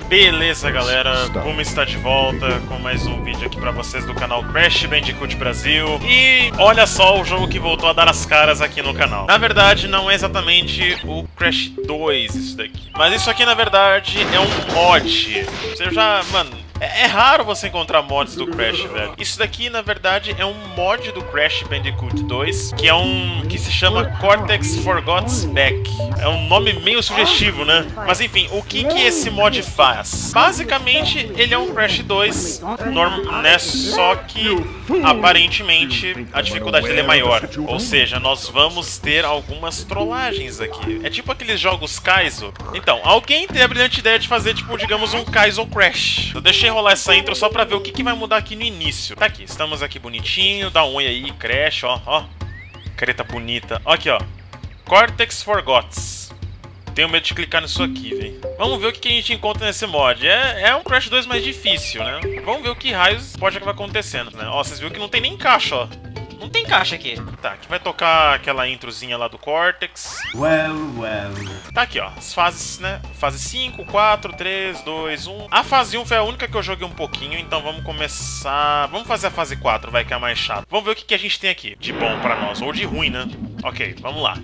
Beleza, galera, Guma está de volta com mais um vídeo aqui pra vocês do canal Crash Bandicoot Brasil. E olha só o jogo que voltou a dar as caras aqui no canal. Na verdade, não é exatamente o Crash 2 isso daqui, mas isso aqui na verdade é um mod. Você já, mano... É raro você encontrar mods do Crash, velho. Isso daqui, na verdade, é um mod do Crash Bandicoot 2, que é que se chama Cortex Forgot's Back. É um nome meio sugestivo, né? Mas enfim, o que esse mod faz? Basicamente, ele é um Crash 2, né? Só que, aparentemente, a dificuldade dele é maior. Ou seja, nós vamos ter algumas trollagens aqui. É tipo aqueles jogos Kaizo. Então, alguém tem a brilhante ideia de fazer, tipo, digamos, um Kaizo Crash. Eu deixei rolar essa intro só pra ver o que vai mudar aqui no início. Tá aqui, estamos aqui bonitinho, dá um oi aí, Crash, ó, careta bonita. Ó aqui, ó, Cortex Forgots. Tenho medo de clicar nisso aqui, velho. Vamos ver o que a gente encontra nesse mod. É um Crash 2 mais difícil, né? Vamos ver o que raios pode acabar acontecendo, né? Ó, vocês viram que não tem nem caixa, ó. Não tem caixa aqui. Tá, aqui vai tocar aquela introzinha lá do Cortex. Tá aqui, ó, as fases, né? Fase 5, 4, 3, 2, 1. A fase 1 foi a única que eu joguei um pouquinho, então vamos começar... Vamos fazer a fase 4, vai, que é mais chato. Vamos ver o que a gente tem aqui de bom pra nós, ou de ruim, né? Ok, vamos lá.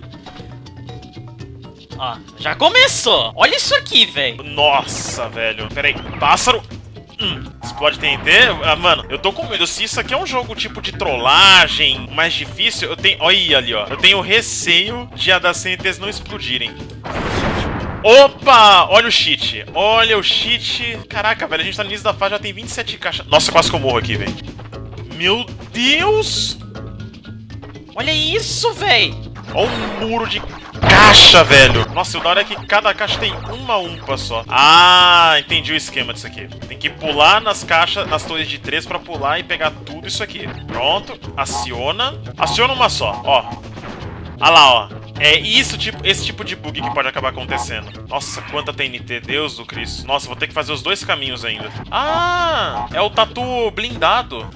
Ó, já começou! Olha isso aqui, velho! Nossa, velho. Pera aí, pássaro... Explode TNT? Ah, mano, eu tô com medo. Se isso aqui é um jogo tipo de trollagem mais difícil, eu tenho... Olha ali, ó. Eu tenho receio de a das TNTs não explodirem. Opa! Olha o cheat. Olha o cheat. Caraca, velho, a gente tá no início da fase, já tem 27 caixas. Nossa, quase que eu morro aqui, velho. Meu Deus! Olha isso, velho! Olha o muro de caixa, velho. Nossa, o da hora é que cada caixa tem uma umpa só. Ah, entendi o esquema disso aqui. Tem que pular nas caixas, nas torres de 3 pra pular e pegar tudo isso aqui. Pronto, aciona. Aciona uma só, ó. Ah lá, ó. É isso, esse tipo de bug que pode acabar acontecendo. Nossa, quanta TNT, Deus do Cristo. Nossa, vou ter que fazer os dois caminhos ainda. Ah, é o tatu blindado.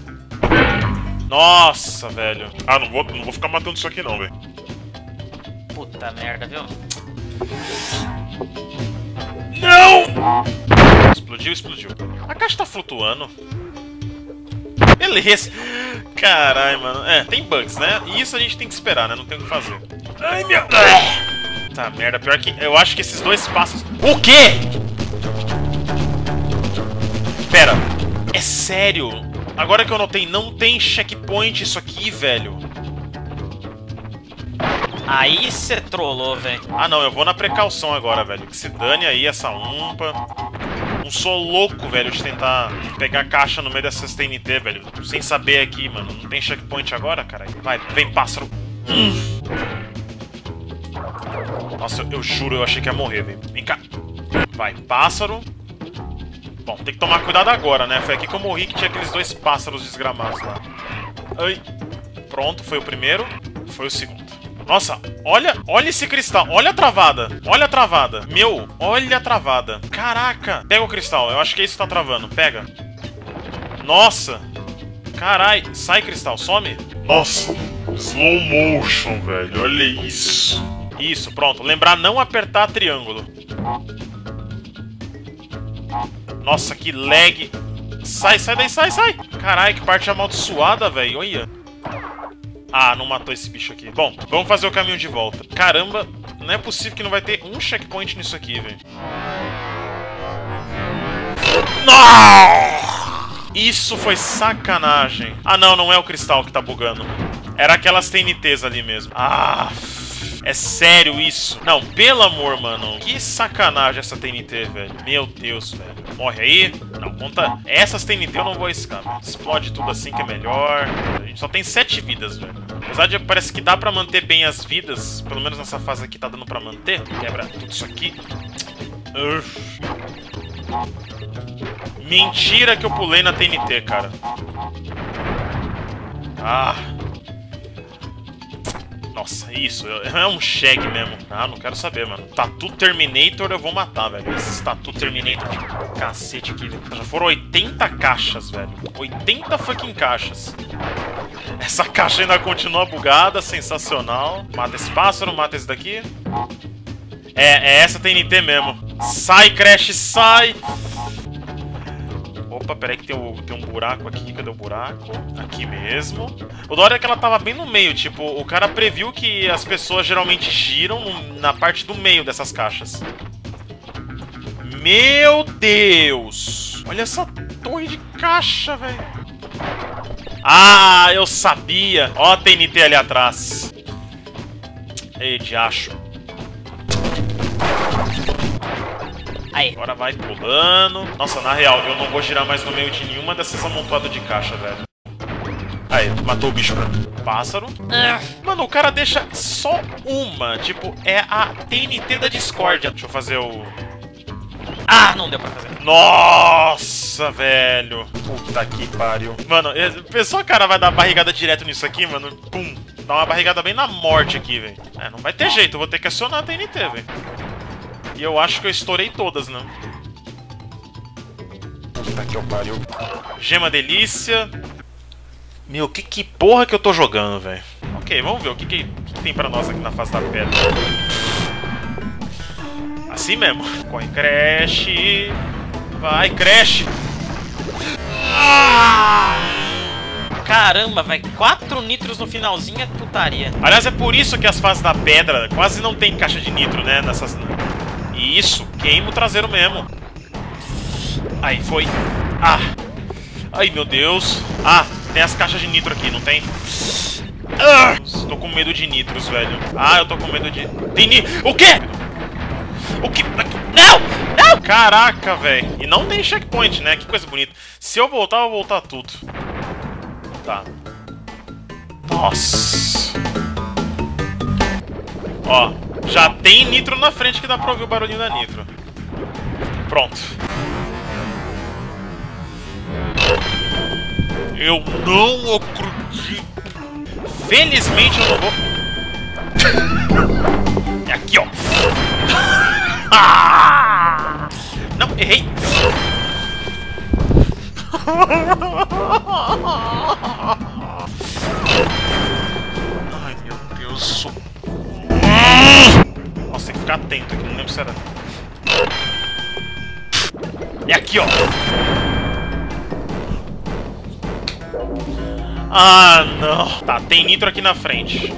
Nossa, velho. Ah, não vou ficar matando isso aqui não, velho. Puta merda, viu? Não! Explodiu. A caixa tá flutuando. Beleza. Caralho, mano. É, tem bugs, né? E isso a gente tem que esperar, né? Não tem o que fazer. Ai, meu... Tá, merda. Pior que eu acho que esses dois passos... O quê? Pera. É sério? Agora que eu notei, não tem checkpoint isso aqui, velho. Aí cê trollou, velho. Ah, não, eu vou na precaução agora, velho. Que se dane aí essa umpa. Não sou louco, velho, de tentar pegar caixa no meio dessas TNT, velho. Sem saber aqui, mano. Não tem checkpoint agora, caralho? Vai, vem, pássaro. Nossa, eu juro, eu achei que ia morrer, velho. Vem cá. Vai, pássaro. Bom, tem que tomar cuidado agora, né? Foi aqui que eu morri, que tinha aqueles dois pássaros desgramados lá. Ai. Pronto, foi o primeiro. Foi o segundo. Nossa, olha esse cristal. Olha a travada. Olha a travada. Meu, olha a travada. Caraca. Pega o cristal. Eu acho que é isso que tá travando. Pega. Nossa. Carai. Sai, cristal. Some. Nossa. Slow motion, velho. Olha isso. Isso, pronto. Lembrar não apertar triângulo. Nossa, que lag. Sai daí, sai. Carai, que parte amaldiçoada, velho. Olha. Ah, não matou esse bicho aqui. Bom, vamos fazer o caminho de volta. Caramba, não é possível que não vai ter um checkpoint nisso aqui, velho. Não! Isso foi sacanagem. Ah, não é o cristal que tá bugando. Era aquelas TNTs ali mesmo. Ah, é sério isso? Não, pelo amor, mano. Que sacanagem essa TNT, velho. Meu Deus, velho. Morre aí. Não, conta... Essas TNT eu não vou arriscar. Explode tudo assim que é melhor. A gente só tem 7 vidas, velho. Apesar de parece que dá pra manter bem as vidas. Pelo menos nessa fase aqui tá dando pra manter. Quebra tudo isso aqui. Mentira que eu pulei na TNT, cara. Ah... Nossa, isso, é um shag mesmo. Ah, não quero saber, mano. Tatu Terminator eu vou matar, velho. Esses Tatu Terminator de cacete aqui, velho. Já foram 80 caixas, velho. 80 fucking caixas. Essa caixa ainda continua bugada, sensacional. Mata esse pássaro, mata esse daqui. É essa TNT mesmo. Sai, Crash, sai! Opa, peraí que tem um buraco aqui. Cadê o buraco? Aqui mesmo. O da hora é que ela tava bem no meio. Tipo, o cara previu que as pessoas geralmente giram na parte do meio dessas caixas. Meu Deus! Olha essa torre de caixa, velho. Ah, eu sabia. Ó a TNT ali atrás. Ei, diacho. Aí. Agora vai pulando. Nossa, na real, eu não vou girar mais no meio de nenhuma dessas amontoadas de caixa, velho. Aí, matou o bicho pra mim. Pássaro. Mano, o cara deixa só uma. Tipo, é a TNT da discórdia. Deixa eu fazer o... Ah, não deu pra fazer. Nossa, velho. Puta que pariu. Mano, pensou, cara, vai dar barrigada direto nisso aqui, mano? Pum. Dá uma barrigada bem na morte aqui, velho. É, não vai ter jeito. Eu vou ter que acionar a TNT, velho. E eu acho que eu estourei todas, né? Puta que pariu. Gema delícia. Meu, que porra que eu tô jogando, velho? Ok, vamos ver o que tem pra nós aqui na face da pedra. Assim mesmo. Corre, Crash. Vai, Crash. Caramba, vai 4 nitros no finalzinho é putaria. Aliás, é por isso que as fases da pedra quase não tem caixa de nitro, né? Nessas... E isso, queima o traseiro mesmo. Aí, foi. Ah. Ai, meu Deus. Ah, tem as caixas de nitro aqui, não tem? Ah, tô com medo de nitros, velho. Ah, eu tô com medo de... Tem nitro... O quê? O que... Não! Não! Caraca, velho. E não tem checkpoint, né? Que coisa bonita. Se eu vou voltar tudo. Tá. Nossa. Ó, já tem nitro na frente que dá pra ouvir o barulhinho da nitro. Pronto. Eu não acredito. Felizmente eu não vou... É aqui, ó. Não, errei. Ai, meu Deus. Nossa, tem que ficar atento aqui, não lembro se era. É aqui, ó. Ah, não. Tá, tem nitro aqui na frente.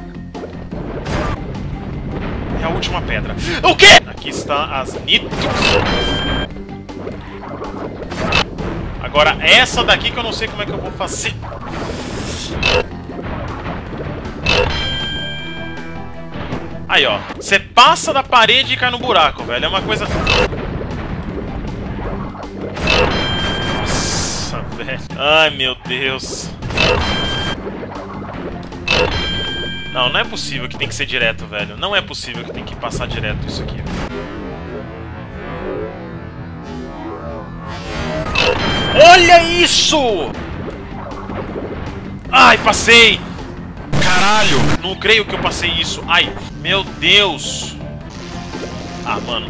É a última pedra. O quê? Aqui está as nitros. Agora, essa daqui que eu não sei como é que eu vou fazer. Aí, ó. Você passa da parede e cai no buraco, velho. É uma coisa... Nossa, velho. Ai, meu Deus. Não, não é possível que tem que ser direto, velho. Não é possível que tem que passar direto isso aqui. Olha isso! Ai, passei! Caralho! Não creio que eu passei isso. Ai, meu Deus! Ah, mano.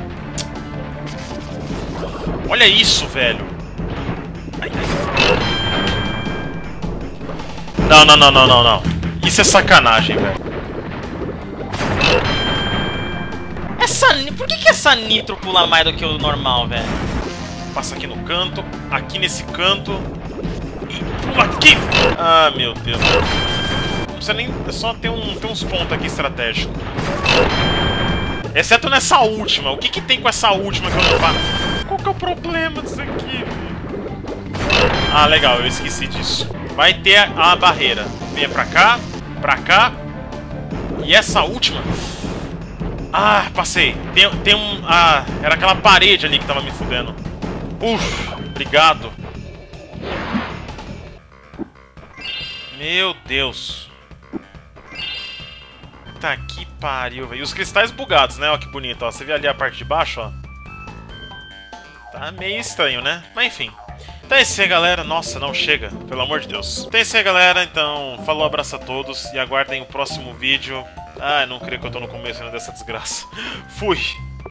Olha isso, velho. Ai, ai. Não, não, não, não, não, não. Isso é sacanagem, velho. Por que essa nitro pula mais do que o normal, velho? Passa aqui no canto, aqui nesse canto e pula aqui! Ah, meu Deus. Não precisa nem... É só ter uns pontos aqui estratégicos. Exceto nessa última. O que tem com essa última que eu não faço? Qual que é o problema disso aqui? Ah, legal, eu esqueci disso. Vai ter a barreira. Venha pra cá. E essa última... Ah, passei. Tem um... Ah, era aquela parede ali que tava me fudendo. Obrigado. Meu Deus. Tá que pariu, velho. E os cristais bugados, né? Ó que bonito, ó. Você vê ali a parte de baixo, ó. Tá meio estranho, né? Mas enfim. Então é isso aí, galera. Nossa, não chega. Pelo amor de Deus. Então é isso aí, galera. Então, falou, abraço a todos. E aguardem o próximo vídeo. Ah, não creio que eu tô no começo ainda dessa desgraça. Fui.